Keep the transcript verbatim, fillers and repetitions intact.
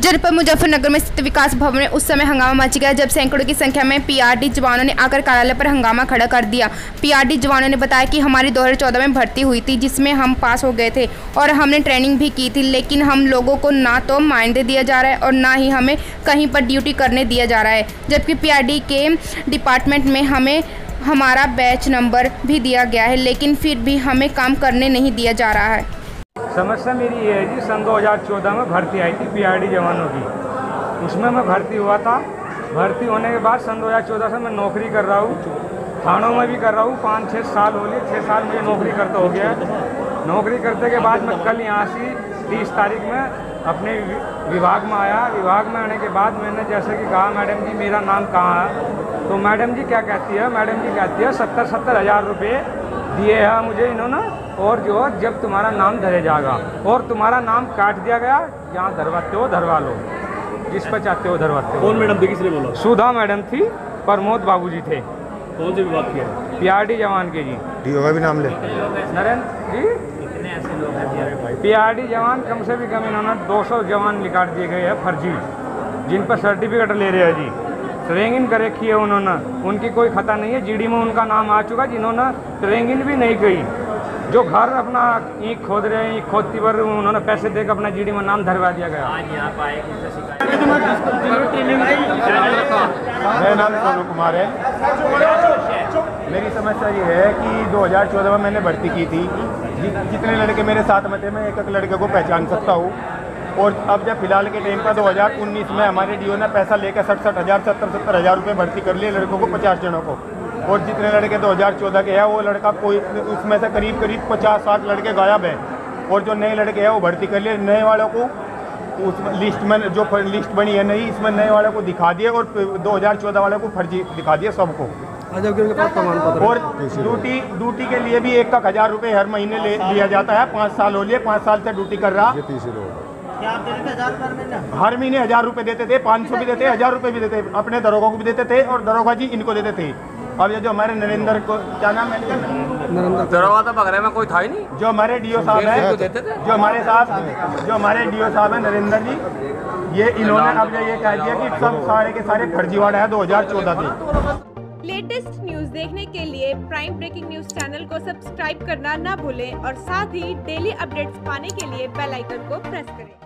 जनपद मुजफ्फरनगर में स्थित विकास भवन में उस समय हंगामा मच गया जब सैकड़ों की संख्या में पीआरडी जवानों ने आकर कार्यालय पर हंगामा खड़ा कर दिया। पीआरडी जवानों ने बताया कि हमारी दो हज़ार चौदह में भर्ती हुई थी जिसमें हम पास हो गए थे और हमने ट्रेनिंग भी की थी, लेकिन हम लोगों को ना तो मानदेय दिया जा रहा है और ना ही हमें कहीं पर ड्यूटी करने दिया जा रहा है, जबकि पीआरडी के डिपार्टमेंट में हमें हमारा बैच नंबर भी दिया गया है, लेकिन फिर भी हमें काम करने नहीं दिया जा रहा है। समस्या मेरी ये है जी, सन दो हज़ार चौदह में भर्ती आई थी पीआरडी जवानों की, उसमें मैं भर्ती हुआ था। भर्ती होने के बाद सन दो हज़ार चौदह से मैं नौकरी कर रहा हूँ, थानों में भी कर रहा हूँ। पाँच छः साल हो गए, छः साल मुझे नौकरी करते हो गया है। नौकरी करते के बाद मैं कल यहाँ से तीस तारीख में अपने विभाग में आया। विभाग में आने के बाद मैंने जैसे कि कहा, मैडम जी मेरा नाम कहाँ है, तो मैडम जी क्या कहती है, मैडम जी कहती है सत्तर सत्तर हज़ार रुपये दिए हैं मुझे इन्होंने, और जो जब तुम्हारा नाम धरे जाएगा और तुम्हारा नाम काट दिया गया, जहाँ धरवाते हो धरवा लो, जिस पर चाहते हो धरवाते हो। कौन मैडम थी, किसने बोला? सुधा मैडम थी, प्रमोद बाबूजी थे। कौन से विभाग के? पीआरडी जवान के जी। डीओ का भी नाम ले। नरेंद्र जी, कितने ऐसे लोग हैं पीआरडी जवान? कम से भी कम इन्होंने दो सौ जवान निकाल दिए गए हैं फर्जी, जिन पर सर्टिफिकेट ले रहे हैं जी। ट्रेनिंग कर रखी है उन्होंने, उनकी कोई खता नहीं है। जीडी में उनका नाम आ चुका, जिन्होंने ट्रेनिंग भी नहीं की, जो घर अपना ईंट खोद रहे हैं, ईंट खोदती पर उन्होंने पैसे देकर अपना जीडी में नाम धरवा दिया गया। मेरा नाम सोनू कुमार है। मेरी समस्या ये है कि दो हज़ार चौदह में मैंने भर्ती की थी। जितने लड़के मेरे साथ में थे मैं एक एक लड़के को पहचान सकता हूँ, और अब जब फिलहाल के टाइम पर दो हज़ार उन्नीस में हमारे डीओ ने पैसा लेकर सठ सठ हज़ार सत्तर सत्तर हज़ार रुपये भर्ती कर लिए लड़कों को, पचास जनों को। और जितने लड़के दो हज़ार चौदह के हैं वो लड़का कोई उसमें से करीब करीब पचास साठ लड़के गायब हैं, और जो नए लड़के हैं वो भर्ती कर लिए। नए वालों को उस लिस्ट में जो लिस्ट बनी है नई, इसमें नए वालों को दिखा दिए और दो हज़ार चौदह वालों को फर्जी दिखा दिए सबको। और ड्यूटी ड्यूटी के लिए भी एक एक हज़ार रुपये हर महीने ले लिया जाता है। पाँच साल हो लिए, पाँच साल से ड्यूटी कर रहा। हर महीने हज़ार रुपये देते थे, पाँच सौ भी देते, हज़ार रुपये भी देते, अपने दरोगा को भी देते थे और दरोगा जी इनको देते थे। अब ये जो हमारे नरेंद्र को, क्या नाम है, दरोगा तो बगैर में कोई था ही नहीं, जो हमारे डीओ साहब है, जो हमारे साथ जो हमारे डीओ साहब है नरेंद्र जी, ये इन्होंने अब ये कह दिया कि सब सारे के सारे फर्जीवाड़ा है दो हज़ार चौदह के। लेटेस्ट न्यूज देखने के लिए प्राइम ब्रेकिंग न्यूज चैनल को सब्सक्राइब करना ना भूलें और साथ ही डेली अपडेट्स पाने के लिए बेल आइकन को प्रेस करें।